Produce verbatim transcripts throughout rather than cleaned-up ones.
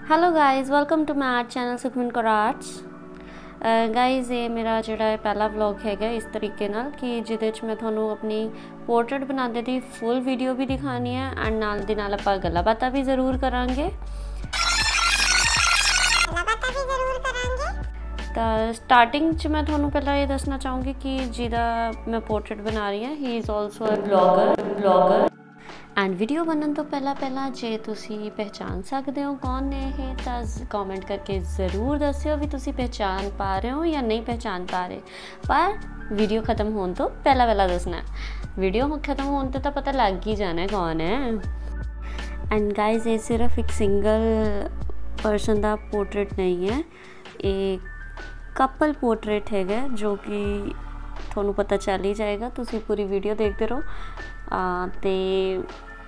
Hello guys, welcome to my art channel Sukhman Kaur arts. Guys ये मेरा जोड़ा पहला व्लॉग है इस तरीके नाल कि जिहदे च मैं तुहानू अपनी पोर्ट्रेट बनाने की फुल वीडियो भी दिखानी है एंड नाल दी नाल आपां गल्लां बातां भी ज़रूर करांगे। तो स्टार्टिंग च मैं तुहानू पहला ये दसना चाहूँगी कि जिहदा मैं पोर्ट्रेट बना रही हाँ he is also a blogger blogger and video बनने तो पहला पहला जे तुसी पहचान सकते हो कौन ने ये तो कॉमेंट करके ज़रूर दस्यो भी तुसी पहचान पा रहे हो या नहीं पहचान पा रहे, पर वीडियो ख़त्म होने तो पहला पहला दसना है। वीडियो ख़त्म होने तो पता लग ही जाना है कौन है। एंड गाइज ये सिर्फ एक सिंगल पर्सन का पोर्ट्रेट नहीं है, एक कपल पोर्ट्रेट है जो कि थोनू पता चल ही जाएगा, तुसी पूरी वीडियो देखते रहो। तो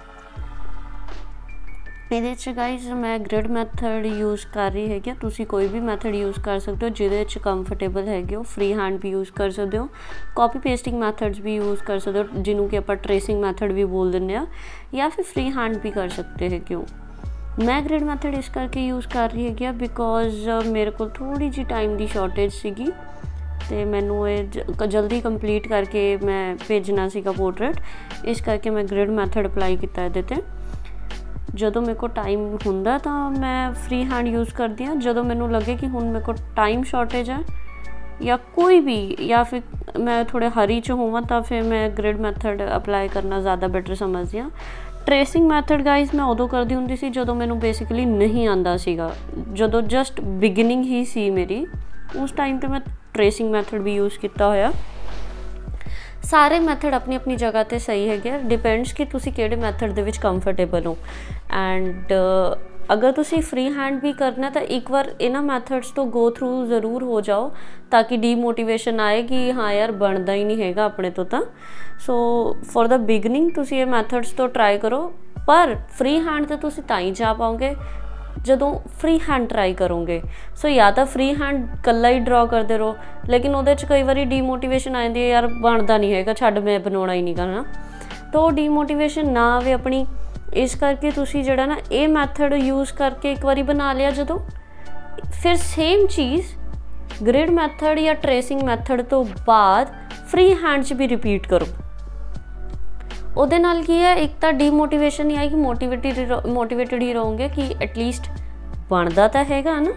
ये गाइज मैं ग्रिड मैथड यूज़ कर रही है, तुसी कोई भी मैथड यूज़ कर सकते हो जिहदे च कंफर्टेबल है। फ्री हैंड भी यूज़ कर सकते हो, कॉपी पेस्टिंग मैथड्स भी यूज़ कर सकते हो जिन्हों कि आप ट्रेसिंग मैथड भी बोल दें, या फिर फ्री हैंड भी कर सकते हैं। क्यों मैं ग्रिड मैथड इस करके यूज़ कर रही है बिकॉज मेरे को थोड़ी जी टाइम की शॉर्टेज सीगी तो मैनू ये जल्दी कंप्लीट करके मैं भेजना सीगा पोर्ट्रेट, इस करके मैं ग्रिड मैथड अप्लाई किया ये। जो मेरे को टाइम हुंदा तो मैं फ्री हैंड यूज़ करती हाँ, जो मैनू लगे कि हुण मेरे को टाइम शॉर्टेज है या कोई भी, या फिर मैं थोड़े हरी च होवां तो फिर मैं ग्रिड मैथड अप्लाई करना ज़्यादा बेटर समझदी हाँ। ट्रेसिंग मैथड गाइज मैं उदों करती हुंदी सी जो मैनू बेसिकली नहीं आंदा सीगा, जो जस्ट बिगिनिंग ही सी मेरी, उस टाइम पे मैं ट्रेसिंग मैथड भी यूज़ किया होया। सारे मैथड अपनी अपनी जगह ते सही है, डिपेंड्स कि तुसी केड़े मैथड दे विच कंफर्टेबल हो। एंड uh, अगर तुसी फ्री हैंड भी करना तो एक बार इन्हां मैथड्स तो गो थ्रू ज़रूर हो जाओ ताकि डीमोटिवेशन आए कि हाँ यार बनता ही नहीं हैगा अपने तो। सो फॉर द बिगनिंग तुसी ये मैथड्स तो ट्राई करो, पर फ्री हैंड तो तुसी तां ही जा पाओगे जदों फ्री हैंड ट्राई करोगे। सो so, या तो फ्री हैंड कला ही ड्रॉ करते रहो, लेकिन वो कई बार डीमोटिवेशन आ जाती है, यार बनता नहीं है छड्ड मैं बनाना ही नहीं करना, तो डीमोटिवेशन ना आवे अपनी। इस करके तुसी जड़ा ना ये मैथड यूज़ करके एक बार बना लिया जदों, फिर सेम चीज़ ग्रिड मैथड या ट्रेसिंग मैथड तो बाद फ्री हैंड च भी रिपीट करो। ਉਹਦੇ ਨਾਲ ਕੀ ਹੈ, ਇੱਕ ਤਾਂ ਡੀਮੋਟੀਵੇਸ਼ਨ ਨਹੀਂ ਆਏਗੀ, ਮੋਟੀਵੇਟਡ ਮੋਟੀਵੇਟਡ ਹੀ ਰਹੋਗੇ ਕਿ ਐਟਲੀਸਟ ਬਣਦਾ ਤਾਂ ਹੈਗਾ ਨਾ।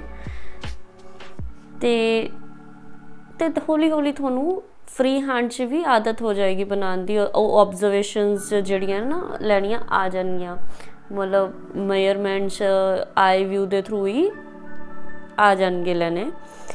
ਤੇ ਤੇ ਹੌਲੀ ਹੌਲੀ ਤੁਹਾਨੂੰ फ्री हैंड च भी आदत हो जाएगी बनाने की, ऑब्जर्वेशनस जड़ियाँ ना लैनियाँ आ जानियाँ, मतलब मेजरमेंट्स आई व्यू के थ्रू ही आ जाएंगे लैने।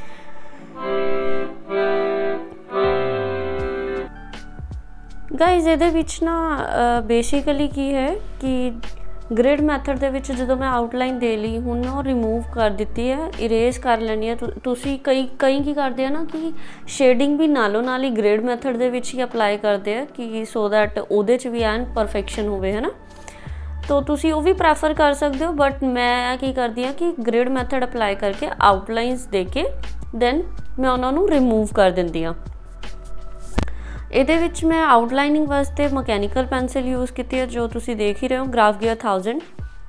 गाइज ये ना बेसिकली की है कि ग्रिड मैथड दे विच जो मैं आउटलाइन दे ली हूँ वो रिमूव कर दी है, इरेज कर लैनी है। तुसी कई कई की करते हैं ना कि शेडिंग भी नालों नाल ही ग्रिड मैथड दे विच ही अप्लाई करते हैं कि सो दैट उहदे च भी एन परफेक्शन होवे, है ना। तो तुसी वो भी प्रैफर कर सकते हो, बट मैं की करती हाँ कि ग्रिड मैथड अप्लाई करके आउटलाइनस दे के दैन मैं उन्होंने रिमूव कर देंदी हाँ। ਇਹਦੇ ਵਿੱਚ मैं आउटलाइनिंग वास्ते मकैनिकल पेंसिल यूज़ की है जो तुसी देख ही रहे हो, ग्राफ गियर थाउजेंड।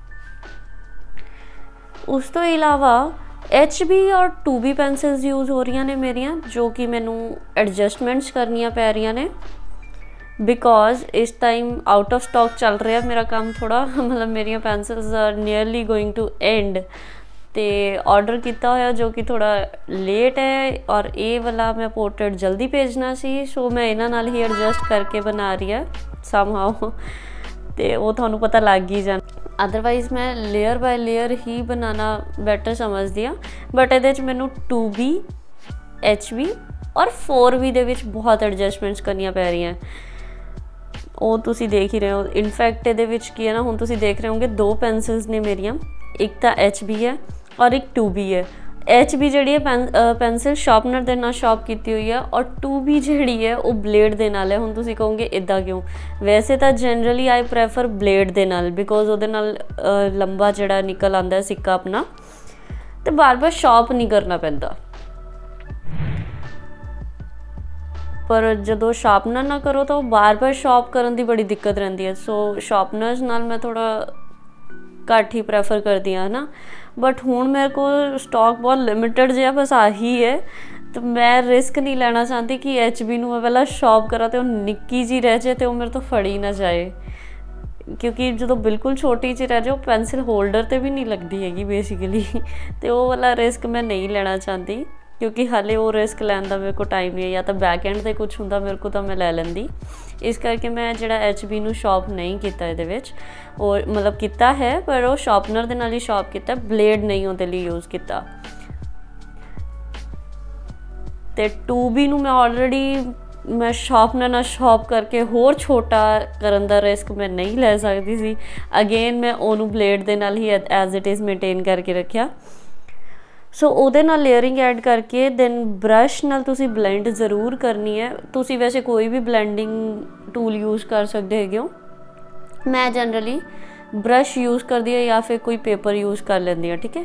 उस तो इलावा एच बी और टू बी पेंसिल्स यूज़ हो रही ने मेरिया, जो कि मैनू एडजस्टमेंट्स करनियाँ पै रही ने बिकॉज इस टाइम आउट ऑफ स्टॉक चल रहा है मेरा काम थोड़ा, मतलब मेरिया pencils are nearly going to end. तो ऑर्डर किया होया जो कि थोड़ा लेट है, और ये वाला मैं पोर्ट्रेट जल्दी भेजना सी, सो मैं इन्हां नाल ही एडजस्ट करके बना रही है समहाउ, तो वो थानू पता लग ही जाना। अदरवाइज़ मैं लेयर बाय लेयर ही बनाना बेटर समझदी हाँ, बट ये मैनू टू बी एच बी और फोर बी दे विच बहुत एडजस्टमेंट्स करनियाँ पै रही हैं, वो तुसी देख ही रहे हो। इनफैक्ट ये की है ना, हुण तुसी देख रहे होंगे दो पेंसिल्स ने मेरिया, एक तो एच बी है और एक टू बी है। एच बी जी है पेन पेंसिल शार्पनर के नाल शार्प की हुई है, और टू बी जी है वो ब्लेड के नाल है। हुण तुसीं कहोगे इदा क्यों, वैसे तो जनरली आई प्रैफर ब्लेड के नाल बिकॉज वो लंबा जड़ा निकल आता है सिक्का अपना, तो बार बार शार्प नहीं करना पैंदा। पर जो शार्पनर ना करो तो बार बार शार्प करने की बड़ी दिक्कत रहती है। सो शार्पनर्स नाल मैं थोड़ा घट ही प्रैफर करती हाँ है ना। बट हुण मेरे को स्टॉक बहुत लिमिटेड जिहा बस आही है, तो मैं रिस्क नहीं लेना चाहती कि एच बी नूं मैं पहला शॉप करा तो निक्की जी रह जाए तो मेरे तो फड़ी ना जाए, क्योंकि जो बिल्कुल छोटी जी रह जाए वो पेंसिल होल्डर तो भी नहीं लगती हैगी बेसिकली तो वो वाला रिस्क मैं नहीं लेना चाहती, क्योंकि हाले वो रिस्क लैन का मेरे को टाइम नहीं है, या तो बैक एंड से कुछ होंदा मेरे को तो मैं लै लैंदी। इस करके मैं जिहड़ा एच बी नूं शॉप नहीं किया इहदे विच, और मतलब किया है पर वो शॉपनर दे नाल ही शॉप किया, ब्लेड नहीं उहदे लई यूज़ किया। तो टू बी नूं मैं ऑलरेडी मैं शॉपनर नाल शॉप करके होर छोटा करन दा रिस्क मैं नहीं लै सकदी सी। अगेन मैं ओनू ब्लेड दे नाल ही एज इट इज़ मेनटेन करके रखिया। सो ਉਹਦੇ ਨਾਲ लेयरिंग ऐड करके दैन ब्रश नाल तुसी ब्लेंड ज़रूर करनी है। तुसी वैसे कोई भी ब्लेंडिंग टूल यूज़ कर सकते हैगे हो, मैं जनरली ब्रश यूज़ करदी है या फिर कोई पेपर यूज़ कर लेंदी है। ठीक है,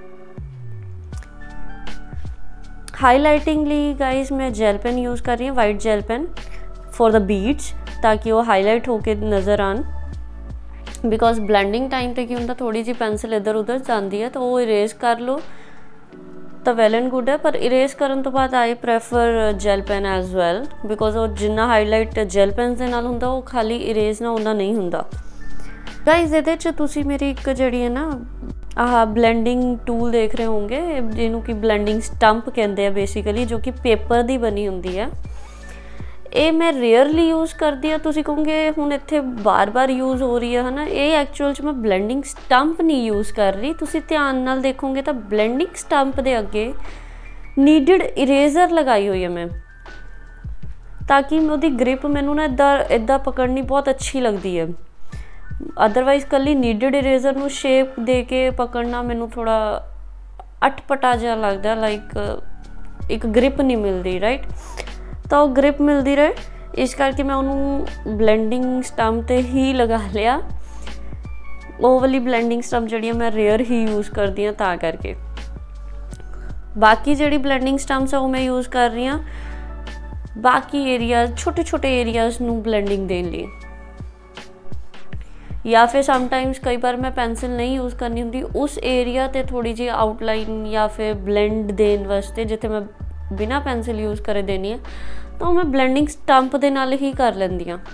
हाईलाइटिंग ली गाइज मैं जेल पेन यूज़ कर रही हूँ, white gel pen for the beads, ताकि वो हाईलाइट होके नज़र आन। बिकॉज ब्लेंडिंग टाइम पे की होंदा थोड़ी जी पेंसिल इधर उधर जाती है, तो वो इरेज कर लो तो वैल एंड गुड है, पर इरेज करन तो बाद I prefer gel pen as well, because वो जिन्ना हाईलाइट जेल पेन के नाल हुंदा वो खाली इरेज ना उन्ना नहीं हुंदा। गाइज इहदे च तुसी मेरी एक जिहड़ी है ना आह ब्लेंडिंग टूल देख रहे होंगे, जिन्हों की ब्लेंडिंग स्टंप कहते हैं बेसिकली, जो कि पेपर की बनी होंदी है। ये मैं रेयरली यूज़ करती हाँ, तुसी कहोगे हुण इत्थे बार बार यूज़ हो रही है ना, ये एक्चुअल च मैं ब्लेंडिंग स्टंप नहीं यूज़ कर रही। तुसी ध्यान नाल देखोगे तो ब्लेंडिंग स्टंप दे अगे नीडिड इरेजर लगाई हुई है मैं, ताकि उसकी ग्रिप मैनू ना इदा इदा पकड़नी बहुत अच्छी लगती है। अदरवाइज कली नीडिड इरेजर नू शेप दे के पकड़ना मैनू थोड़ा अटपटा जिहा लगदा, लाइक एक ग्रिप नहीं मिलती राइट, तो ग्रिप मिलती रहे, इस करके मैं उन्होंने ब्लेंडिंग स्टंप ते ही लगा लिया। वो वाली ब्लेंडिंग स्टंप जी मैं रेयर ही यूज़ करती हाँ, ता करके बाकी जी ब्लेंडिंग स्टंप्स है वो मैं यूज़ कर रही हाँ बाकी एरियाज छोटे छोटे एरियाज नू ब्लेंडिंग देने लिए, या फिर समटाइम्स कई बार मैं पेंसिल नहीं यूज़ करनी होंगी उस एरिया ते थोड़ी जी आउटलाइन या फिर ब्लेंड देने वास्ते, जिथे मैं बिना पेंसिल यूज़ करे देनी है, तो मैं ब्लेंडिंग स्टंप दे नाल ही कर लैंदी हाँ।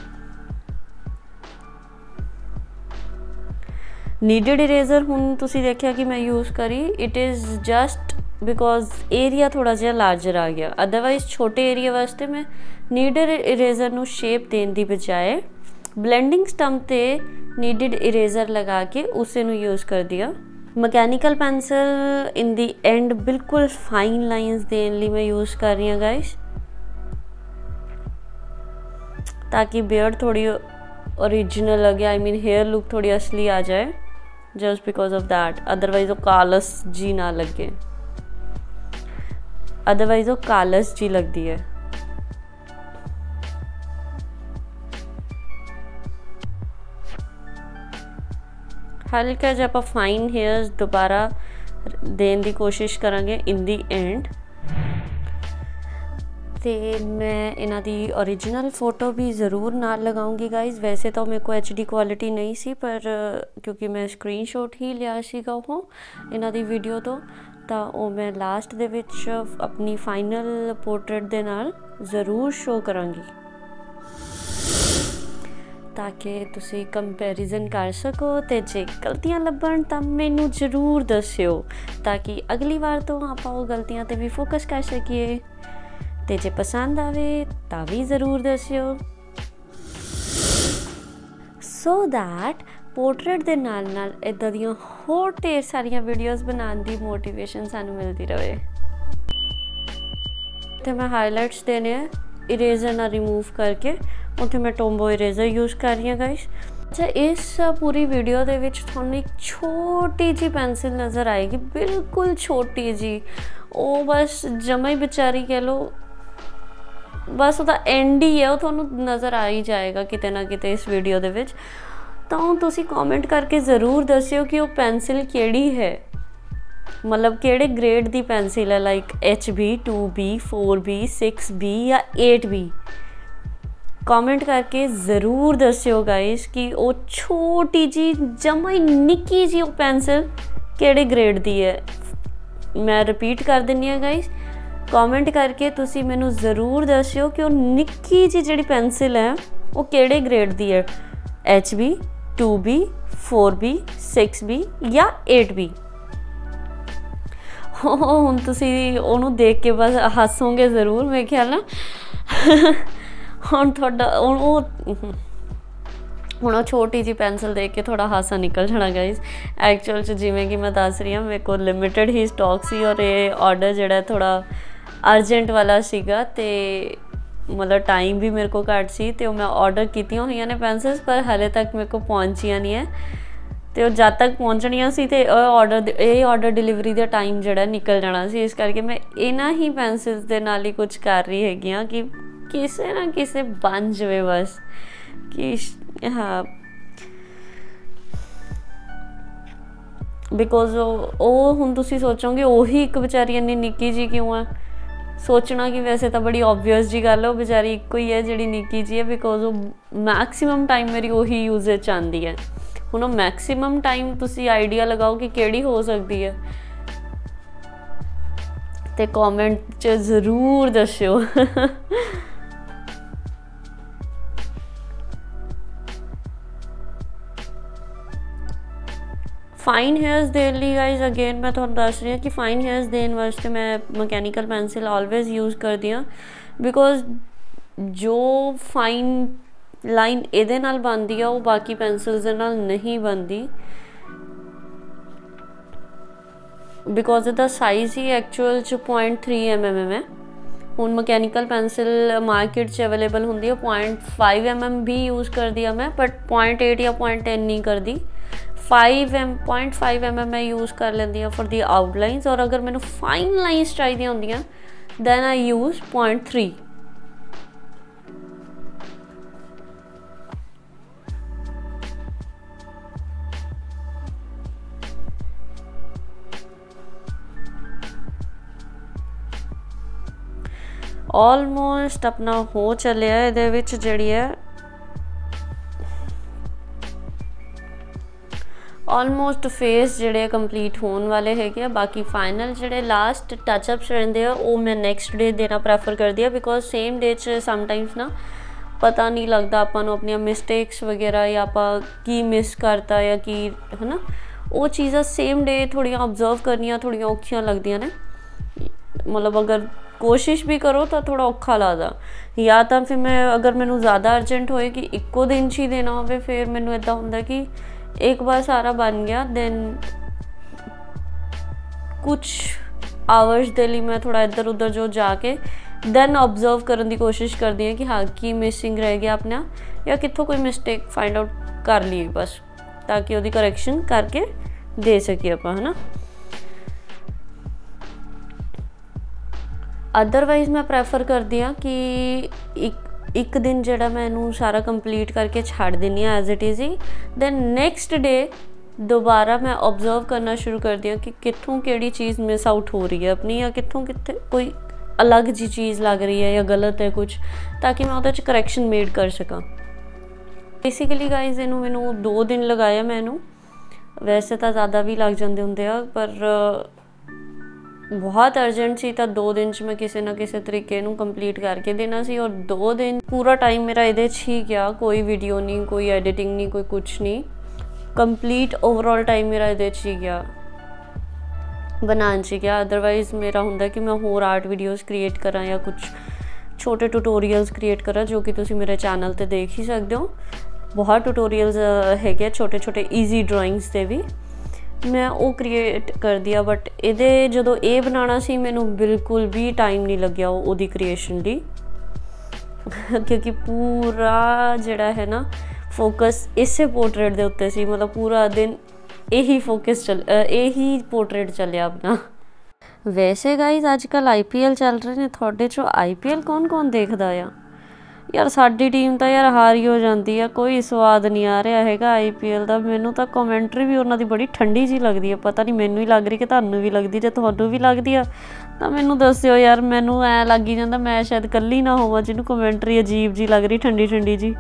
नीडिड इरेजर हुण तुसी देखिया कि मैं यूज़ करी, it is just because area थोड़ा जिहा लार्जर आ गया। अदरवाइज छोटे एरिया वास्ते मैं नीडिड इरेजर नू शेप देने की बजाय ब्लेंडिंग स्टंप ते नीडिड इरेजर लगा के उसे नू यूज़ कर दिया। Mechanical pencil in the end बिल्कुल फाइन लाइंस देने लिए मैं यूज़ कर रही हूँ गाइस, ताकि बियर्ड थोड़ी ओरिजिनल लगे, आई मीन हेयर लुक थोड़ी असली आ जाए, just because of that. Otherwise वो कालस जी ना लगे, अदरवाइज वो कालस जी लगती है। हल्का जब आप फाइन हेयर्स दोबारा देने की कोशिश करांगे इन दी एंड, तो मैं इन्हां दी ओरिजिनल फोटो भी ज़रूर नाल लगाऊंगी गाइज। वैसे तो मेरे को एच डी क्वालिटी नहीं सी, पर क्योंकि मैं स्क्रीनशॉट ही लिया सीगा वो इन्हां दी वीडियो तो तो वो मैं लास्ट दे विच अपनी फाइनल पोर्ट्रेट दे नाल ज़रूर शो करांगी, ताकि तुसी कंपैरिजन कर सको। तो जे गलतियां लभण तो मैनू जरूर दस्यो, ताकि अगली बार तो आप वो गलतियां ते भी फोकस कर सकीए। तो जे पसंद आवे तो भी ज़रूर दस्यो, सो दैट पोर्ट्रेट दे नाल नाल इदां दियां होर ढेर सारियां वीडियोज़ बनाने की मोटिवेशन सानू मिलती रहे। तो मैं हाईलाइट्स देने इरेजर ना रिमूव करके उत्थे मैं टोम्बो इरेजर यूज़ कर रही हूँ गाइस। अच्छा, इस पूरी वीडियो दे विच तुहानू एक छोटी जी पेंसिल नज़र आएगी, बिल्कुल छोटी जी, वो बस जमा ही बेचारी कह लो, बस उसका एंड ही है, वो तुहानू नज़र आ ही जाएगा किते ना किते इस वीडियो दे विच। तो तुसी कमेंट करके ज़रूर दस्सियो कि वो पेंसिल केड़ी है, मतलब केड़े ग्रेड दी पेंसिल है, like H B, two B, four B, six B या एट बी। कमेंट करके ज़रूर दस्यो गाइस कि वो छोटी जी जमा ही निक्की जी वो पेंसिल किहड़े ग्रेड दी है। मैं रिपीट कर दिंदी हां गाइस, कमेंट करके तुसी मैनू ज़रूर दस्यो कि वो निक्की जी जिहड़ी पेंसिल है वो किहड़े ग्रेड दी है, H B, two B, four B, six B या एट बी। हुण तुसी उहनूं देख के बस हसोगे ज़रूर मेरे ख्याल ना। हुण तुहाडा हुण छोटी जी पेंसिल देख के थोड़ा हासा निकल जाना गाइज। एक्चुअल च जिवें कि मैं दस रही हाँ, मेरे को लिमिटेड ही स्टॉक सी और ये ऑर्डर जिहड़ा थोड़ा अर्जेंट वाला सीगा ते मतलब टाइम भी मेरे को घट सी ते मैं ऑर्डर कीतियां हुई ने पेंसिल्स, पर हाले तक मेरे को पहुंचिया नहीं है। तो जब तक पहुँचनिया सी ते ऑर्डर ये ऑर्डर डिलीवरी का टाइम जिहड़ा निकल जाना सी, इस करके मैं इन्हां ही पेंसिल्स दे नाल ही कुछ कर रही हैगी हाँ कि किसी ना किसी बन जाए बस कि हाँ। बिकॉज वो हुण तुसीं सोचोगे उही एक बेचारी इन्नी निक्की जी क्यों है, सोचना कि वैसे तो बड़ी ऑबवियस जी गल है, वो बेचारी इक्को ही है जिहड़ी निक्की जी है। बिकॉज वो मैक्सीमम टाइम मेरी उही यूजेज आती है। हुण मैक्सीमम टाइम तुसी आइडिया लगाओ कि केड़ी हो सकती है, ते कमेंट च ज़रूर दस्यो। फाइन हेयर्स देने लिए गाइज अगेन मैं तुहानूं दस रही हूँ कि फाइन हेयर्स देने वास्ते मैं मकैनिकल पेंसिल ऑलवेज यूज़ करती हाँ। बिकॉज जो फाइन लाइन ਇਹਦੇ ਨਾਲ बनती है वो बाकी पेंसिल्स ਦੇ ਨਾਲ नहीं बनती। बिकॉज ਇਹਦਾ साइज़ ही एक्चुअल च पॉइंट थ्री एम एम है। ਹੁਣ मकैनिकल पेंसिल मार्केट च अवेलेबल होंगी है पॉइंट फाइव एम एम भी यूज़ कर दिया मैं, बट पॉइंट एट या पॉइंट टेन नहीं करती। Five M point five M M मैं यूज़ कर लेंदी हाँ फॉर दी आउटलाइनस, और अगर मैंने फाइन लाइनस चाहिए होंदियां then I use point three. Almost अपना हो चलिया इहदे विच जिहड़ी है ऑलमोस्ट फेस जिहड़े कंप्लीट होने वाले है। बाकी फाइनल जिहड़े लास्ट टचअप्स रहिंदे आ वो मैं नैक्सट डे देना प्रैफर करदी है। बिकॉज सेम डे च समटाइम्स ना पता नहीं लगता आपां नूं अपनियां मिसटेक्स वगैरह या आपां की मिस करता या की है ना, वो चीज़ां सेम डे थोड़ियां ऑबजर्व करनियां थोड़ियां औखियां लगदियां ने। मतलब अगर कोशिश भी करो तो थोड़ा औखा लगदा, या तो फिर मैं अगर मैनू ज़्यादा अर्जेंट होए कि इक्को दिन च ही देना होवे फिर मैनू इदा हुंदा कि एक बार सारा बन गया दैन कुछ आवर्स दे लिए मैं थोड़ा इधर उधर जो जाके दैन ऑबजर्व करने की कोशिश करती हूँ कि हाँ की मिसिंग रह गया अपना या कितों कोई मिसटेक फाइंड आउट कर ली बस, ताकि उसकी करैक्शन करके दे सकी आप है ना। अदरवाइज़ मैं प्रैफर करती हाँ कि एक एक दिन जिहड़ा मैं इनू सारा कंप्लीट करके छड़ दिनी हाँ एज इट इज़ ही, दैन नैक्सट डे दोबारा मैं ऑबजर्व करना शुरू करती हूँ कि कित्थों केड़ी चीज़ मिस आउट हो रही है अपनी, या कित्थों कित्थे कोई अलग जी चीज़ लग रही है या गलत है कुछ, ताकि मैं उहदे च करैक्शन मेड कर सकां। बेसिकली गाइज इनू मैनू दो दिन लगाया मैनू, वैसे तो ज़्यादा भी लग जाते होंगे आ, पर बहुत अर्जेंट सी तो दो दिन च मैं किसी ना किसी तरीके नू कंप्लीट करके देना सी। और दो दिन पूरा टाइम मेरा इहदे च ही गया, कोई वीडियो नहीं, कोई एडिटिंग नहीं, कोई कुछ नहीं, कंप्लीट ओवरऑल टाइम मेरा इहदे च ही गया बनाने च गया। अदरवाइज़ मेरा हुंदा कि मैं होर आर्ट वीडियोज़ क्रिएट करा या कुछ छोटे ट्यूटोरियल्स क्रिएट करा, जो कि तुसी मेरे चैनल ते देख ही सकते हो। बहुत ट्यूटोरियल्स है छोटे छोटे ईजी ड्राइंग्स के भी मैं वो क्रिएट कर दिया, बट ये जो ये बनाना सी मैनू बिल्कुल भी टाइम नहीं लग्या वो क्रिएशन ली। क्योंकि पूरा जिहड़ा है ना फोकस इसे पोर्ट्रेट के उत्ते सी, मतलब पूरा दिन यही फोकस चल यही पोर्ट्रेट चलिया अपना। वैसे गाइज अजकल आई पी एल चल रहे हैं, थोड़े चो आई पी एल कौन कौन देखता आ यार साडी टीम तो यार हार ही हो जाती है, कोई स्वाद नहीं आ रहा हैगा आई पी एल का। मैनू तो कॉमेंट्री भी उन्होंने बड़ी ठंडी जी लगती है, पता नहीं मैनू ही लग रही कि तुहानू भी लगती, जो तुहानू भी लगती है तो मैनू दस्सिओ यार। मैनू ऐ लग ही जाता मैं शायद कल्ली ना होवां जिन्होंने कॉमेंट्री अजीब जी लग रही, ठंडी ठंडी जी।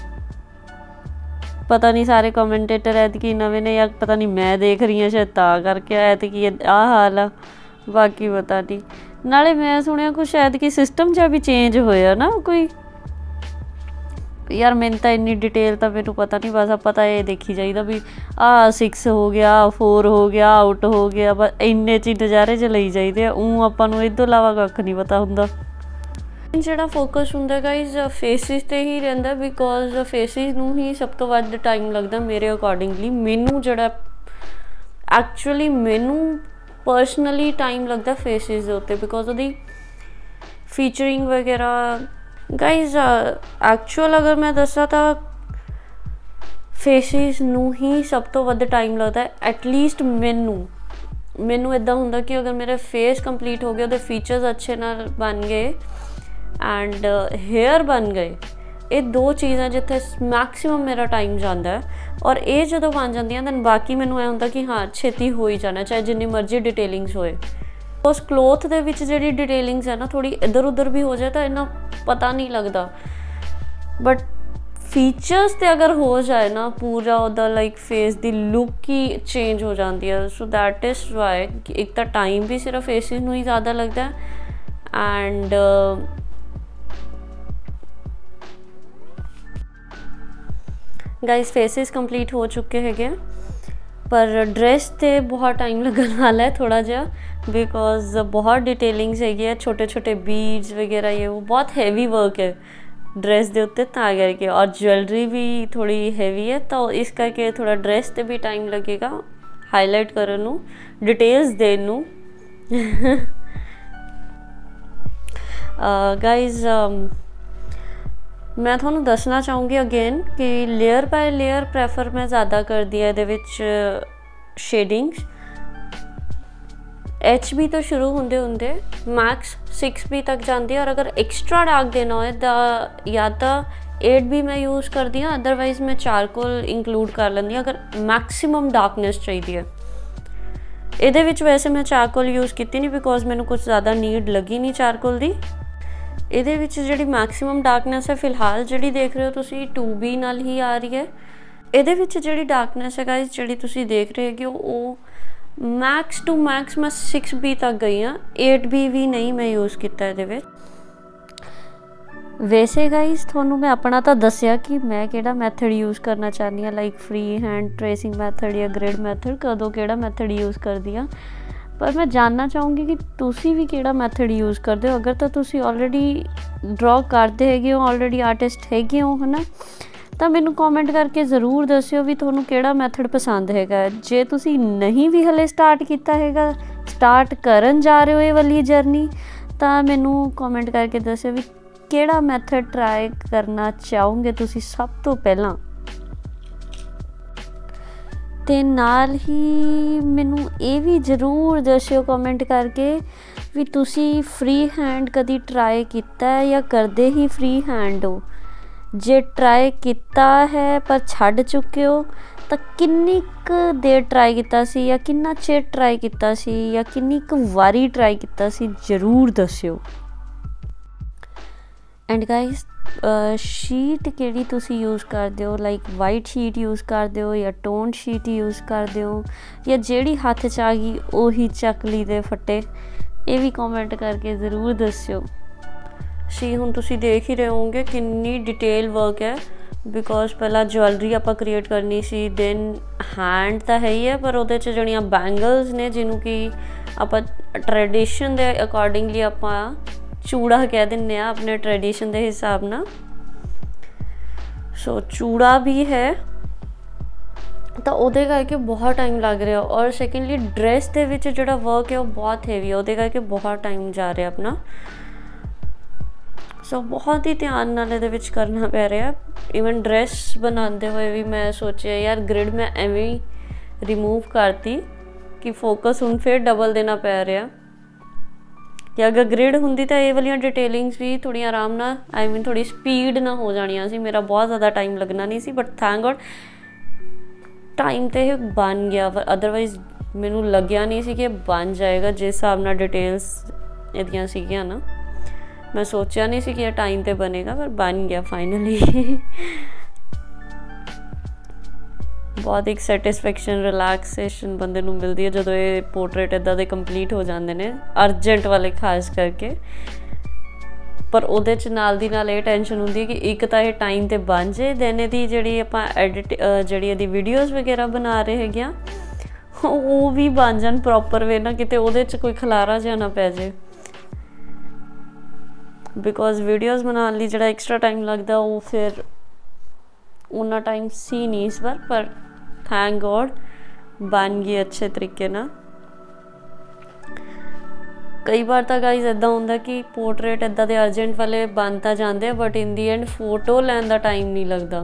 पता नहीं सारे कॉमेंटेटर ऐतकी नवे ने, या पता नहीं मैं देख रही हूँ शायद ता करके ऐतकी आ हाल आ, बाकी पता नहीं। नाले मैं सुनिया कुछ ऐतकी सिस्टम जा भी चेंज होया ना कोई, यार मैंने तो इन्नी डिटेल तो मैनू पता नहीं, बस पता ये देखी जाइए भी आ सिक्स हो गया, फोर हो गया, आउट हो गया, बस इन्ने च नज़ारे च लई जाइए। ऊँ आपां नूं इस तों इलावा कख नहीं पता हुंदा। ਜਿਹੜਾ ਫੋਕਸ ਹੁੰਦਾ ਗਾਈਜ਼ ਫੇਸਿਸ 'ਤੇ ਹੀ ਰਹਿੰਦਾ, ਬਿਕੋਜ਼ ਫੇਸਿਸ ਨੂੰ ਹੀ ਸਭ ਤੋਂ ਵੱਧ ਟਾਈਮ ਲੱਗਦਾ ਮੇਰੇ ਅਕੋਰਡਿੰਗਲੀ। ਮੈਨੂੰ ਜਿਹੜਾ ਐਕਚੁਅਲੀ ਮੈਨੂੰ ਪਰਸਨਲੀ ਟਾਈਮ ਲੱਗਦਾ ਫੇਸਿਸ ਦੇ ਉੱਤੇ, ਬਿਕੋਜ਼ ਉਹਦੀ ਫੀਚਰਿੰਗ ਵਗੈਰਾ। ਗਾਈਜ਼ ਐਕਚੁਅਲ ਅਗਰ ਮੈਂ ਦੱਸਾਂ ਤਾਂ ਫੇਸਿਸ ਨੂੰ ਹੀ ਸਭ ਤੋਂ ਵੱਧ ਟਾਈਮ ਲੱਗਦਾ, ਐਟਲੀਸਟ ਮੈਨੂੰ ਮੈਨੂੰ ਇੱਦਾਂ ਹੁੰਦਾ ਕਿ ਅਗਰ ਮੇਰਾ ਫੇਸ ਕੰਪਲੀਟ ਹੋ ਗਿਆ, ਉਹਦੇ ਫੀਚਰਸ ਅੱਛੇ ਨਾਲ ਬਣ ਗਏ ਐਂਡ हेयर बन गए, ये दो चीज़ां जिथे मैक्सीमम मेरा टाइम जाता है। और ये जो बन जांदियां दैन बाकी मैनू ऐ हुंदा कि हाँ छेती हो ही जाना, चाहे जिन्नी मर्जी डिटेलिंग्स होए। उस क्लोथ दे विच जिहड़ी डिटेलिंग्स है ना थोड़ी इधर उधर भी हो जाए तो इन्ना पता नहीं लगता, बट फीचर्स ते अगर हो जाए ना पूरा उहदा लाइक फेस दी लुक ही चेंज हो जाती है। सो दैट इज़ वाई एक तो टाइम भी सिर्फ फेसिस नूं ही ज़्यादा लगता है एंड गाइस फेसिस कंप्लीट हो चुके हैं, पर ड्रेस ते बहुत टाइम लगने वाला है थोड़ा जा, बिकॉज बहुत डिटेलिंग्स है, छोटे छोटे बीड्स वगैरह, ये वो बहुत हैवी वर्क है ड्रेस के उत्ते ता करके, और ज्वेलरी भी थोड़ी हैवी है तो इस करके थोड़ा ड्रेस ते भी टाइम लगेगा हाईलाइट करन नूं, डिटेल्स देन नूं। गाइज मैं थोड़ा दसना चाहूँगी अगेन कि लेयर बाय लेयर प्रैफर मैं ज़्यादा कर दिया ये विच शेडिंग्स। एच बी तो शुरू होंदे होंदे मैक्स सिक्स बी तक जाती है, और अगर एक्स्ट्रा डार्क देना हो तो या तो एट बी मैं यूज़ करती हाँ, अदरवाइज़ मैं चारकोल इंक्लूड कर लैंदी अगर मैक्सीमम डार्कनेस चाहिए है। ये वैसे मैं चारकोल यूज़ की नहीं, बिकॉज मैंने कुछ ज़्यादा नीड लगी नहीं चारकोल की। ਇਹਦੇ ਵਿੱਚ ਜਿਹੜੀ ਮੈਕਸਿਮਮ ਡਾਰਕਨੈਸ ਹੈ ਫਿਲਹਾਲ ਜਿਹੜੀ ਦੇਖ ਰਹੇ ਹੋ ਤੁਸੀਂ टू बी ਨਾਲ ਹੀ ਆ ਰਹੀ ਹੈ। ਇਹਦੇ ਵਿੱਚ ਜਿਹੜੀ ਡਾਰਕਨੈਸ ਹੈ ਗਾਇਸ ਜਿਹੜੀ ਤੁਸੀਂ ਦੇਖ ਰਹੇ ਹੈਗੇ ਉਹ ਮੈਕਸ ਟੂ ਮੈਕਸ ਮੈਂ सिक्स बी ਤੱਕ ਗਈ ਹਾਂ, एट बी ਵੀ ਨਹੀਂ ਮੈਂ ਯੂਜ਼ ਕੀਤਾ ਇਹਦੇ ਵਿੱਚ। ਵੈਸੇ ਗਾਇਸ ਤੁਹਾਨੂੰ ਮੈਂ ਆਪਣਾ ਤਾਂ ਦੱਸਿਆ ਕਿ ਮੈਂ ਕਿਹੜਾ ਮੈਥਡ ਯੂਜ਼ ਕਰਨਾ ਚਾਹੁੰਦੀ ਹਾਂ, like free hand tracing method ਜਾਂ ग्रिड ਮੈਥਡ, ਕਦੋਂ ਕਿਹੜਾ ਮੈਥਡ ਯੂਜ਼ ਕਰਦੀ ਹਾਂ। पर मैं जानना चाहूँगी कि तुसी भी किहड़ा मैथड यूज़ करते हो। अगर तो तुसी ऑलरेडी ड्रॉ करते हैगे हो, ऑलरेडी आर्टिस्ट हैगे हो है ना, तो मैनू कॉमेंट करके ज़रूर दस्सिओ भी तुहानू किहड़ा मैथड पसंद हैगा। जे तुसी नहीं भी हले स्टार्ट किया हैगा, स्टार्ट करन जा रहे हो ये वाली जर्नी, तो मैनू कॉमेंट करके दस्सिओ भी किहड़ा मैथड ट्राई करना चाहोगे तुसी सब तो पहला। ते नाल ही मैनू ये भी जरूर दस्सिओ कॉमेंट करके भी तुसी फ्री हैंड कदी ट्राई किया है या करदे ही फ्री हैंड हो। जे ट्राई किया है पर छड्ड चुके हो तो किन्नी क देर ट्राई किया सी या किन्ना चिर ट्राई किया सी या किन्नी क वारी ट्राई किया सी, जरूर दस्सिओ। एंड गाइस शीट किहड़ी तुसी यूज़ करदे हो, लाइक वाइट शीट यूज़ करदे हो या टोन शीट यूज़ करदे हो, या जिहड़ी हत्थ च आ गई उही चकली दे फट्टे, ये भी कॉमेंट करके ज़रूर दस्सिओ। सी हुण तुसी देख ही रहे होंगे किन्नी डिटेल वर्क है, बिकॉज पहला ज्वैलरी आपां क्रिएट करनी सी, देन हैंड तो है ही है पर उहदे च जिहड़ियां बैंगल्स ने जिन्हों कि आपां ट्रेडिशन दे अकॉर्डिंगली आपां चूड़ा कह दें अपने ट्रेडिशन के हिसाब ना। सो चूड़ा भी है तो उहदे करके बहुत टाइम लग रहा। और सैकेंडली ड्रेस के विच जिहड़ा वर्क है वो बहुत हैवी है, उहदे करके बहुत टाइम जा रहा अपना। सो बहुत ही ध्यान नाल इहदे विच करना पै रहा। इवन ड्रेस बनाते हुए भी मैं सोचा यार ग्रिड मैं एवें रिमूव करती कि फोकस हुण फिर डबल देना पै रहा। कि अगर ग्रिड होंदी तो ये वाली डिटेलिंग्स भी थोड़ी आराम ना आई मीन थोड़ी स्पीड ना हो जानियां सी, मेरा बहुत ज़्यादा टाइम लगना नहीं सी, बट थैंक गॉड टाइम तो ये बन गया। अदरवाइज मैनू लग्या नहीं सी कि बन जाएगा जिस हिसाब नाल डिटेल्स इहदियां सीगियां ना, मैं सोचा नहीं सी कि यह टाइम ते बनेगा, पर बन गया फाइनली। बहुत एक सैटिस्फैक्शन रिलैक्सेशन बंदे नूं मिलती है जो ये पोर्ट्रेट इदां दे कंप्लीट हो जाते हैं, अर्जेंट वाले खास करके। पर उहदे च नाल दी नाल ये टेंशन होंदी है कि एक तो ये टाइम ते बन जाए, दैन इहदी जिहड़ी आपां एडिट जिहड़ी इहदी वीडियोज़ वगैरह बना रहे हैगे आ वो भी बन जान प्रॉपर वे ना, किते उहदे च कोई खलारा जिहा ना पै जाए। बिकॉज वीडियोज़ बनाने लिए जो एक्सट्रा टाइम लगता वो फिर उन्ना टाइम सी नहीं इस बार, पर थैंक गॉड बन गई अच्छे तरीके ना। कई बार तो गाइज इदा होंदा कि पोर्ट्रेट इदा दे अर्जेंट वाले बनता जाते, but in the end photo लैन का टाइम नहीं लगता।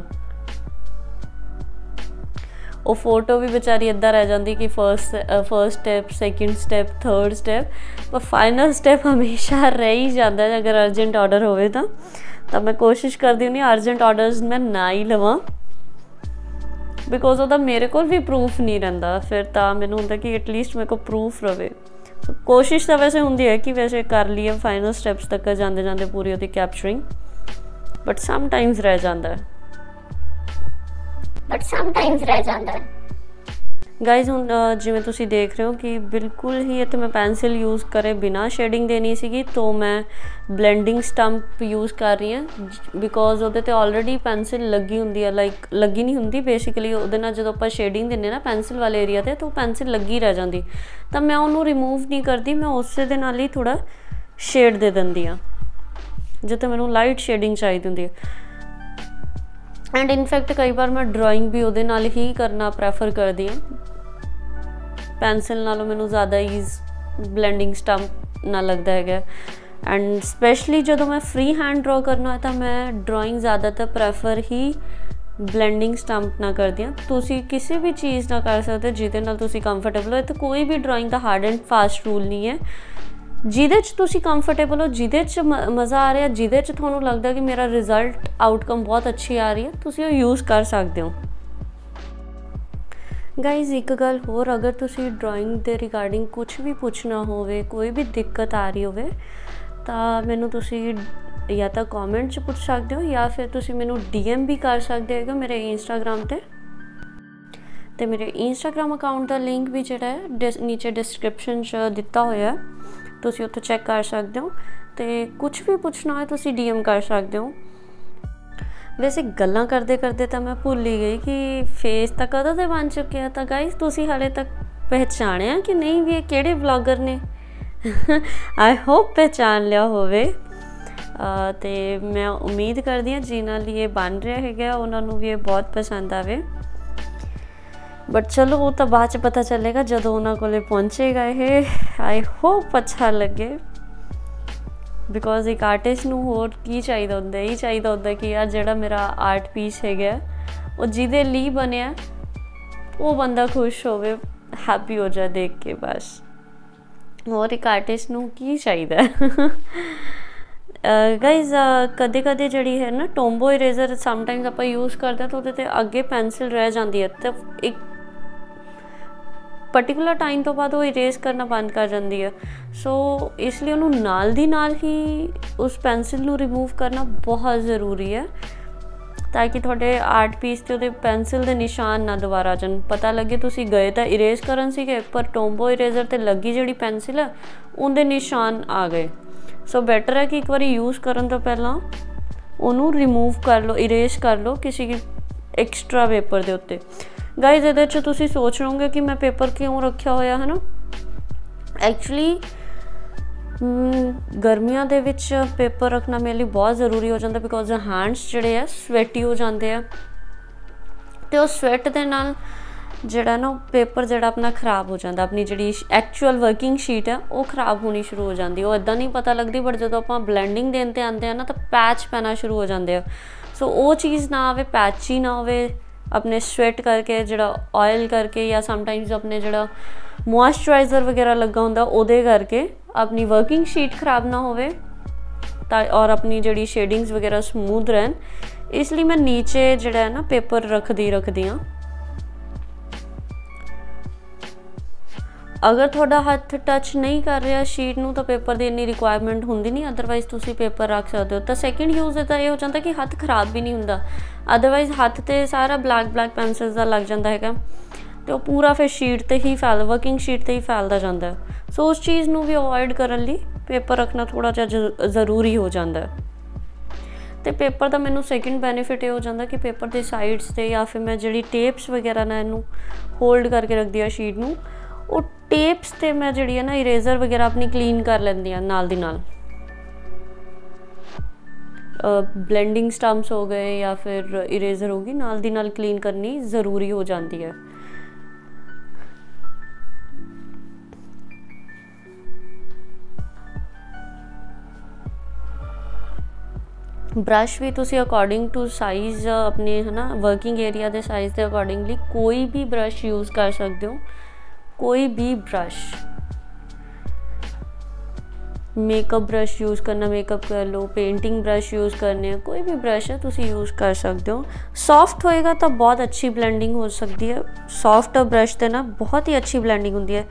वो फोटो भी बेचारी इदा रह जाती कि first first step, second step, third step, पर फाइनल स्टैप हमेशा रह ही जाता है। अगर अर्जेंट ऑर्डर होवे तो तब मैं कोशिश करती हूँ अर्जेंट ऑर्डर्स मैं ना ही लवां, बिकॉज वो मेरे को भी प्रूफ नहीं रहिंदा, फिर तो मैनूं हुंदा कि एटलीस्ट मेरे को प्रूफ रहे। कोशिश तो वैसे होंदी है कि वैसे कर लिए फाइनल स्टैप्स तक जाते जाते पूरी उसकी कैप्चरिंग, बट समटाइम्स रह जाता है बट समटाइम्स रह जाता है। गाइज हुण जिवें तुसीं देख रहे हो कि बिल्कुल ही इत्थे मैं पेंसिल यूज़ करे बिना शेडिंग देनी सीगी, तो मैं ब्लेंडिंग स्टंप यूज़ कर रही हूँ, बिकॉज उहदे ते ऑलरेडी पेंसिल लगी हुंदी है, लाइक लगी नहीं हुंदी बेसिकली उहदे नाल जदों आपां शेडिंग दिंदे ना पेंसिल वाले एरिया ते, तो पेंसिल लगी रह जाती, तो मैं उहनूं रिमूव नहीं करती, मैं उसे दे नाल ही थोड़ा शेड दे दिंदी हाँ जिथे मैनूं लाइट शेडिंग चाहिदी हुंदी है। एंड इनफैक्ट कई बार मैं ड्राइंग भी उहदे नाल ही करना प्रैफर करती हूँ, पेंसिल नालों मैनूं ज़्यादा ईज ब्लेंडिंग स्टंप ना लगता है। एंड स्पैशली जो मैं फ्री हैंड ड्रॉ करना है तो मैं ड्राइंग ज़्यादातर प्रैफर ही ब्लेंडिंग स्टंप ना करती हाँ। तुसी किसी भी चीज़ ना कर सकते जिहदे नाल तुसी कंफर्टेबल हो, तो कोई भी ड्राइंग का हार्ड एंड फास्ट रूल नहीं है। जिहदे च तुसी कंफर्टेबल हो, जिहदे च मज़ा आ रहा, जिहदे च तुहानूं लगदा कि मेरा रिजल्ट आउटकम बहुत अच्छी आ रही है, तुसी वो यूज़ कर सकते हो। गाइज एक गल होर, अगर तुसी ड्राइंग के रिगार्डिंग कुछ भी पूछना होवे, कोई भी दिक्कत आ रही होवे, तो मैनूं तुसी या तो कॉमेंट च पूछ सकते हो या फिर तुसी मैनूं डीएम भी कर सकते हो मेरे इंस्टाग्राम ते। ते मेरे इंस्टाग्राम अकाउंट का लिंक भी जिहड़ा है डिस नीचे डिस्क्रिप्शन च दिता होया है, तुसी उत्थे चैक कर सकते हो। तो कुछ भी पूछना है तुसी डीएम कर सकते हो। वैसे गल्लां करते करते तो मैं भुल ही गई कि फेस तो कदों दे बन चुके हैं। तो गाइज तुसी हाले तक पहचानिया कि नहीं भी किहड़े ब्लॉगर ने? आई होप पहचान लिया होवे। तो मैं उम्मीद करती हाँ जिन्हां लई ये बन रहा है उन्होंने भी ये बहुत पसंद आवे, बट चलो वो तो बाद च पता चलेगा जदों उन्होंने कोले पहुँचेगा ये। आई होप अच्छा लगे, बिकॉज एक आर्टिस्ट नूं होर की चाहिए होंदा, यही चाहिए होंदा कि यार जिहड़ा मेरा आर्ट पीस है वो जिहदे लई बनिया वो बंदा खुश होवे, हैप्पी हो जाए देख के, बस और एक आर्टिस्ट नूं की चाहिए। गाइज कदे कदे जिहड़ी है ना टोम्बो इरेजर समटाइम्स आपां यूज़ करते हैं तो उहदे ते अगे पेंसिल रह जाती है, तो एक पर्टिकुलर टाइम तो बाद वो इरेज करना बंद कर जाती है। सो so, इसलिए उन्होंने नाल दी नाल ही उस पेंसिल नूं रिमूव करना बहुत ज़रूरी है, ताकि थोड़े आर्ट पीस ते उहदे पेंसिल दे निशान ना दोबारा आ जान। पता लगे तुसी गए तो इरेज करन सीगे, पर टोम्बो इरेजर ते लगी जिहड़ी पेंसिल है उनके निशान आ गए। सो so, बेटर है कि एक बार यूज़ करन तो पहला उन्होंने रिमूव कर लो, इरेज कर लो किसी एक्सट्रा पेपर के उत्ते। गाइज ये तुसी सोच रहे होंगे कि मैं पेपर क्यों रखा होया है ना, एक्चुअली गर्मियों के विच पेपर रखना मेरे लिए बहुत ज़रूरी हो जाता, बिकॉज हैंड्स जिहड़े है स्वेटी हो जाते हैं, तो उस स्वेट के नाल जिहड़ा ना पेपर जिहड़ा अपना खराब हो जाता, अपनी जिहड़ी एक्चुअल वर्किंग शीट है वो खराब होनी शुरू हो जाती। वो इदां नहीं पता लगती, बट जो आप ब्लेंडिंग देन ते आते हैं ना तो पैच पैना शुरू हो जाते हैं। सो वो चीज़ ना आवे, पैची ना होवे, अपने स्वेट करके जिहड़ा ऑयल करके या समटाइम्स अपने जिहड़ा मॉइस्चराइजर वगैरह लगा होंदा उहदे करके अपनी वर्किंग शीट खराब ना होवे और अपनी जिहड़ी शेडिंग्स वगैरह स्मूथ रहन, इसलिए मैं नीचे जिहड़ा है ना पेपर रखदी रखदी हाँ। अगर थोड़ा हाथ टच नहीं कर रहा शीट नूं तो पेपर की इन्नी रिक्वायरमेंट होंदी नहीं, अदरवाइज़ तुसी पेपर रख सकते हो। तो सैकेंड यूज़ इहदा ये हो जाता कि हाथ खराब भी नहीं होंदा, अदरवाइज़ हाथ ते सारा ब्लैक ब्लैक पेंसिल्स का लग जाता है तो पूरा फिर शीट ते ही फैल वर्किंग शीट ते ही फैलता जाता है। सो उस चीज़ नूं भी अवॉइड करने लई पेपर रखना थोड़ा जिहा ज़रूरी हो जाता है। तो पेपर का मैनू सैकेंड बैनीफिट ये हो जाता कि पेपर के साइड्स से या फिर मैं जी टेप्स वगैरह ना इनू होल्ड करके रखती हाँ शीट नूं, वो टेप्स ते मैं जी है ना इरेजर वगैरह अपनी क्लीन कर लैंदी हाँ नाल दी नाल। ब्लेंडिंग स्टम्प्स हो गए या फिर इरेजर होगी नाल दी नाल क्लीन करनी ज़रूरी हो जाती है। ब्रश भी तुसी अकॉर्डिंग टू साइज़ अपने है ना वर्किंग एरिया के साइज़ के अकॉर्डिंगली कोई भी ब्रश यूज़ कर सकते हो, कोई भी ब्रश। मेकअप ब्रश यूज़ करना मेकअप कर लो, पेंटिंग ब्रश यूज़ करने, कोई भी ब्रश है तुसी यूज़ कर सकते हो। सॉफ्ट होएगा तो बहुत अच्छी ब्लेंडिंग हो सकती है, सॉफ्ट ब्रश से ना बहुत ही अच्छी ब्लेंडिंग होती है।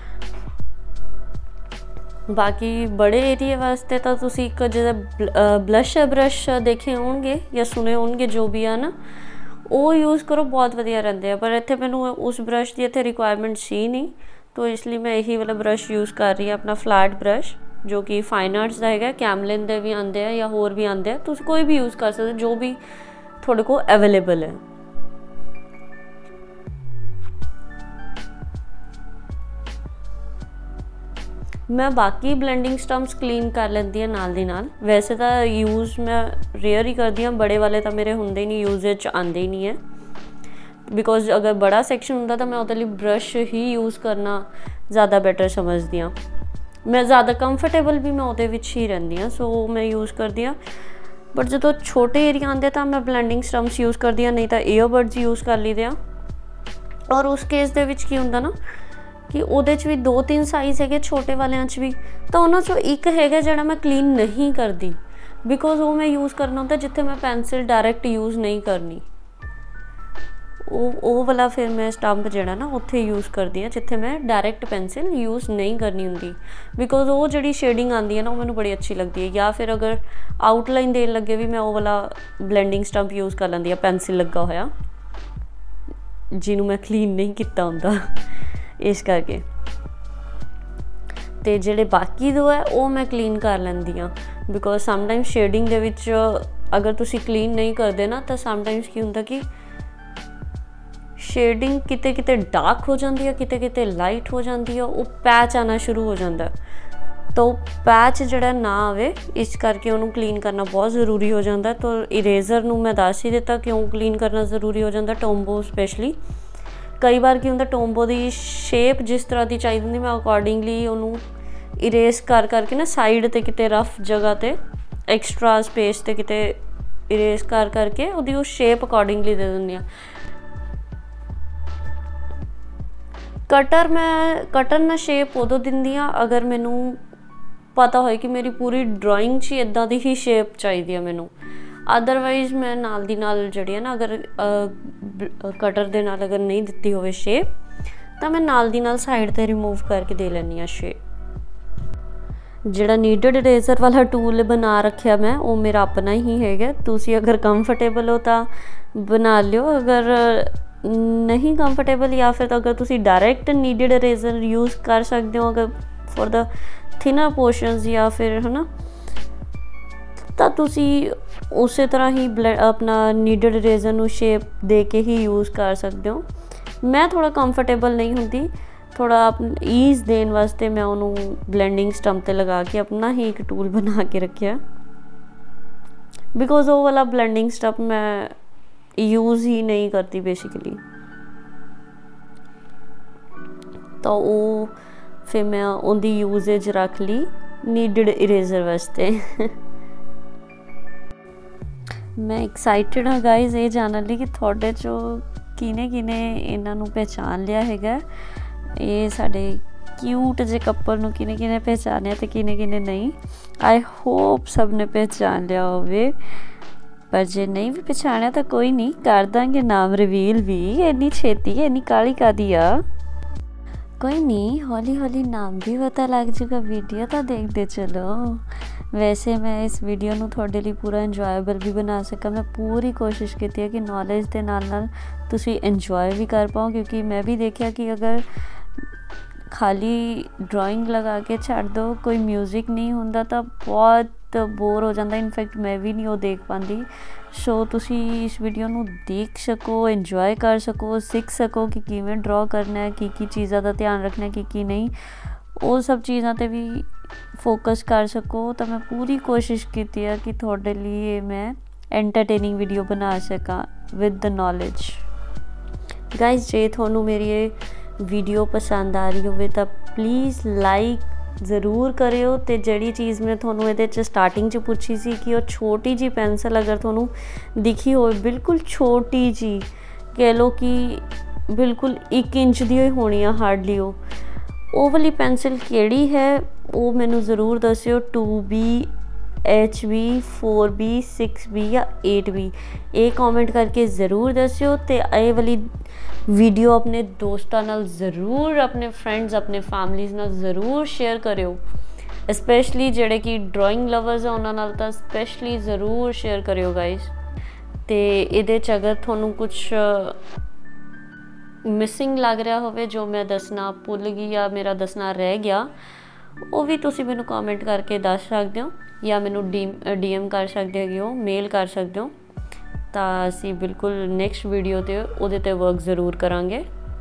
बाकी बड़े एरिए वास्ते तो तुसी एक जिहड़ा ब्लश ब्रश देखे होंगे या सुने होंगे जो भी है ना, वो यूज़ करो बहुत वधिया रहते हैं। पर इत्थे मैनू उस ब्रश की इत्थे रिक्वायरमेंट सी नहीं, तो इसलिए मैं यही वाला ब्रश यूज़ कर रही हूँ, अपना फ्लैट ब्रश जो कि फाइन आर्ट्स का है, कैमलिन के भी आते हैं या होर भी आते हैं, तुम कोई भी यूज़ कर सकते जो भी थोड़े को अवेलेबल है। मैं बाकी ब्लेंडिंग स्टम्प्स क्लीन कर लेंदी हाँ नाल दी नाल, वैसे तो यूज़ मैं रेयर ही करती हाँ, बड़े वाले तो मेरे होंदे ही नहीं, यूजेज आते ही नहीं है। बिकॉज अगर बड़ा सैक्शन होंदा तो मैं उहदे लई ब्रश ही यूज़ करना ज़्यादा बेटर समझदी हाँ। मैं ज़्यादा कंफर्टेबल भी मैं उहदे विच ही रहंदी हाँ, सो मैं यूज़ करदी हाँ। बट जो छोटे एरिया आते तो मैं ब्लेंडिंग स्टम्प्स यूज़ करदी हाँ, नहीं तो ईयरबड्स यूज़ कर लीदे हाँ। और उस केस दे विच की हुंदा ना कि उहदे च भी दो तीन साइज़ है छोटे वालियां च भी, तो उन्हां चों एक है जिहड़ा मैं क्लीन नहीं करती, बिकॉज वो मैं यूज़ करना होंदा जिथे मैं पेंसिल डायरैक्ट यूज़ नहीं करनी, वो वो वाला फिर मैं स्टंप जिहड़ा ना उत्थे यूज़ करती हाँ जिथे मैं डायरैक्ट पेंसिल यूज़ नहीं करनी होंदी। बिकॉज वो जिहड़ी शेडिंग आती है ना वो मैनूं बड़ी अच्छी लगती है। या फिर अगर आउटलाइन देन लगे भी मैं वो वाला ब्लेंडिंग स्टंप यूज़ कर लैंदी हाँ, पेंसिल लगा होया जिन्हों मैं क्लीन नहीं किया होंदा, इस करके। तो जिहड़े बाकी दो है वो मैं क्लीन कर लैंदी हाँ, बिकॉज समटाइम्स शेडिंग दे विच अगर तुसी क्लीन नहीं करते ना तो समटाइम्स की हुंदा कि शेडिंग किते किते डार्क हो जाती है, किते किते लाइट हो जाती है, वो पैच आना शुरू हो जाता है। तो पैच जिहड़ा ना आवे इस करके उन्होंने क्लीन करना बहुत ज़रूरी हो जाता है। तो इरेजर नूं मैं दस ही दिता क्यों क्लीन करना ज़रूरी हो जाता, टोम्बो स्पैशली। कई बार की हुंदा टोम्बो की शेप जिस तरह की चाहिए होंदी मैं अकॉर्डिंगली उन्होंने इरेज कर करके ना साइड ते किते रफ जगह ते एक्सट्रा स्पेस ते किते इरेज कर करके उहदी उस शेप अकॉर्डिंगली दे दिंदी हाँ। कटर मैं कटर ना शेप उदों दिंदी हाँ अगर मैनू पता होए कि मेरी पूरी ड्राइंग च इदां दी ही शेप चाहिए मैनू, अदरवाइज़ मैं नाल दी नाल जिहड़ी है ना अगर कटर दे नाल अगर नहीं दित्ती होवे शेप तो मैं नाल दी नाल साइड ते रिमूव करके दे लैनी हाँ शेप। जिहड़ा नीडेड इरेजर वाला टूल बना रखिया मैं वो मेरा अपना ही है, तुसी अगर कंफर्टेबल हो तो बना लियो, अगर नहीं कंफर्टेबल या फिर तो अगर तुसी डायरैक्ट नीडेड इरेजर यूज़ कर सकते हो अगर फॉर द थिनर पोर्शंस या फिर है ना, तो तुसी उस तरह ही अपना नीडेड इरेजर नूं शेप दे के ही यूज़ कर सकते हो। मैं थोड़ा कंफर्टेबल नहीं होंदी, थोड़ा ईज़ देने वास्ते मैं उन्होंने ब्लेंडिंग स्टंप ते लगा के अपना ही एक टूल बना के रखिया, बिकॉज वो वाला ब्लेंडिंग स्टंप मैं यूज़ ही नहीं करती बेसिकली। तो वो फिर मैं उनकी यूजेज रख ली नीडेड इरेजर वास्ते। मैं एक्साइटेड हाँ गाइज ये जानने लिए कि थोड़े चो किने किने इन्हां नूं पहचान लिया हैगा। ये साडे क्यूट जे कपल नूं किने किने पहचानिया ते किने किने नहीं। आई होप सब ने पहचान लिया होवे, पर जे नहीं भी पहचानिया तो कोई नहीं, कर देंगे नाम रिवील भी। इन्नी छेती इन्नी काली कादी आ, कोई नहीं, हौली हौली नाम भी पता लग जाएगा। वीडियो तो देखते चलो। वैसे मैं इस वीडियो नूं थोड़े लिए पूरा इंजॉयबल भी बना सका। मैं पूरी कोशिश की है कि नॉलेज के नाल नाल तुसी इंजॉय भी कर पाओ, क्योंकि मैं भी देखा कि अगर खाली ड्राइंग लगा के छड़ दो, कोई म्यूजिक नहीं होंदा तो बहुत बोर हो जाता। इनफैक्ट मैं भी नहीं वो देख पाती। सो तुसी इस वीडियो नूं देख सको, इंजॉय कर सको, सीख सको कि किवें ड्रॉ करना है, की की चीज़ों का ध्यान रखना है, की की नहीं, वो सब चीज़ों पर भी फोकस कर सको। तो मैं पूरी कोशिश की है कि थोड़े लिए मैं एंटरटेनिंग वीडियो बना सका विद द नॉलेज। गाइज जे थोनू मेरी ये वीडियो पसंद आ रही हो तो प्लीज़ लाइक ज़रूर करियो। तो जिहड़ी चीज़ मैं थोनू इहदे च स्टार्टिंग च पूछी सी कि वो छोटी जी पेंसिल अगर थोनू दिखी हो, बिल्कुल छोटी जी, कह लो कि बिल्कुल एक इंच दी ही होनी है हार्डली, वो वो वाली पेंसिल किहड़ी है वो मैनू ज़रूर दस्सियो। Two B, H B, four B, six B या एट बी, ये कॉमेंट करके ज़रूर दस्सियो। तो ये वाली वीडियो अपने दोस्तों नाल ज़रूर, अपने फ्रेंड्स, अपने फैमिलीज़ नाल ज़रूर शेयर करियो। स्पैशली जिहड़े कि ड्राइंग लवर्स है उन्हां नाल तां स्पैशली ज़रूर शेयर करियो गाइज। तो इहदे च अगर तुहानूं कुछ मिसिंग लग रहा होवे जो मैं दसना भुल गई या मेरा दसना रह गया, वो भी तुसी मैनू कॉमेंट करके दस सकते हो, या मैनू डी डी एम कर सकते हो, मेल कर सकते हो। तो असी बिल्कुल नैक्सट वीडियो ते उहदे ते वर्क ज़रूर करांगे।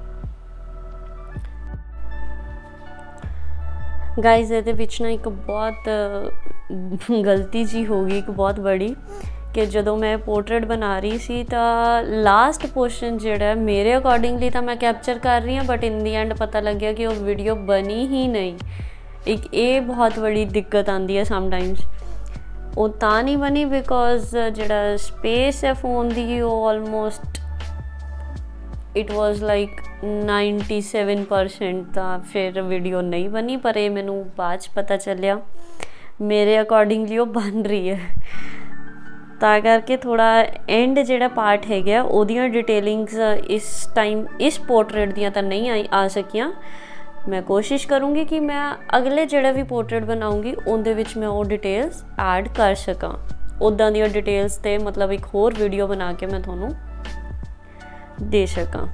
गाइज इहदे विच ना एक बहुत गलती जी हो गई, एक बहुत बड़ी, कि जदों मैं पोर्ट्रेट बना रही सी तो लास्ट पोर्शन जिहड़ा मेरे अकॉर्डिंगली तो मैं कैप्चर कर रही हूँ, बट इन दी एंड पता लग गया कि वो वीडियो बनी ही नहीं। एक ये बहुत बड़ी दिक्कत आती है समटाइम्स। वो तां नहीं बनी बिकॉज जिहड़ा स्पेस है फोन दी वो almost it was like ninety seven percent, तो फिर वीडियो नहीं बनी। पर ये मैनू बाद च पता चलिया मेरे अकॉर्डिंगली वो बन रही है। तां करके थोड़ा एंड जिहड़ा पार्ट है गया ओदियां डिटेलिंग्स इस टाइम इस पोर्ट्रेट दियां तां नहीं आई आ सकियां। मैं कोशिश करूँगी कि मैं अगले जिहड़े भी पोर्ट्रेट बनाऊँगी उनदे विच मैं वो डिटेल्स ऐड कर सकां। उदां दियां डिटेल्स ते मतलब एक होर वीडियो बना के मैं तुहानूं दे सकां।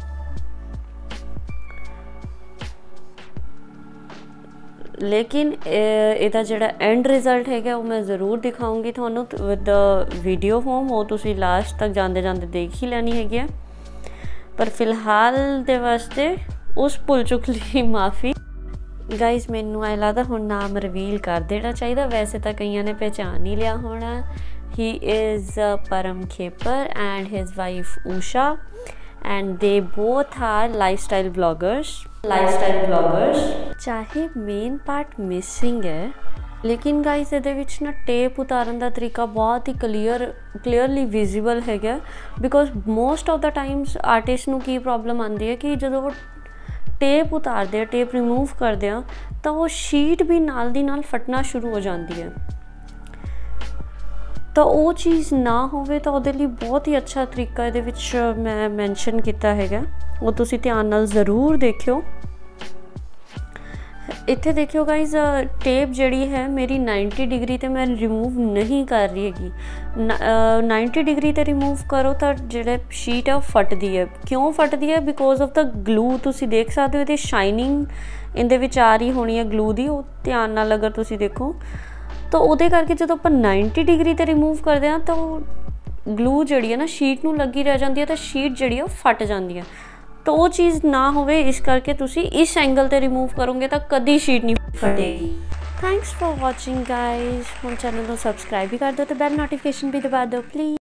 लेकिन इहदा जिहड़ा एंड रिजल्ट है वो मैं ज़रूर दिखाऊँगी तुहानूं विद द वीडियो फॉर्म, वो तुसीं लास्ट तक जाते जाते देख ही लैनी हैगी। पर फिलहाल दे वास्ते उस भुल चुक ली माफ़ी। गाइज मैनू ऐ लगदा हुण नाम रिवील कर देना चाहिए, वैसे तो कईयां ने पहचान ही लिया होना। He is Param Khepar and his wife Usha, and they both are lifestyle bloggers lifestyle bloggers चाहे मेन पार्ट मिसिंग है, लेकिन गाइस इहदे विच ना टेप उतारन का तरीका बहुत ही क्लीयर क्लीयरली विजिबल है। Because most of the times artist नूं की प्रॉब्लम आती है कि जो वो टेप उतारते हैं, टेप रिमूव करते हैं, तो वो शीट भी नाल दी नाल फटना शुरू हो जाती है। तो वो चीज़ ना होवे तो उहदे लई बहुत ही अच्छा तरीका इहदे विच मैं मैंशन किया है, वो तुसीं ध्यान नाल ज़रूर देखियो। इत्थे देखियो गाइज टेप जिहड़ी है मेरी नाइनटी डिग्री ते मैं रिमूव नहीं कर रही हैगी। नाइनटी डिग्री ते रिमूव करो तो जिहड़े शीट है वो फटदी है। क्यों फटदी है? Because of the glue. तुसीं देख सकते हो इहदी शाइनिंग इहदे विच आ रही होनी है ग्लू दी, वो ध्यान नाल अगर तुसीं देखो तो उहदे करके जदों आपां नाइनटी डिग्री ते रिमूव करदे हां तो ग्लू जिहड़ी है ना शीट नूं लगी रह जाती है, तो शीट जिहड़ी है वो फट जाती है। तो वो चीज़ ना होवे इस करके तुसी इस एंगल ते रिमूव करोगे तो कदी शीट नहीं फटेगी। Thanks for watching guys. हम चैनल को सब्सक्राइब भी कर दो तो बेल नोटिफिकेशन भी दबा दो प्लीज़।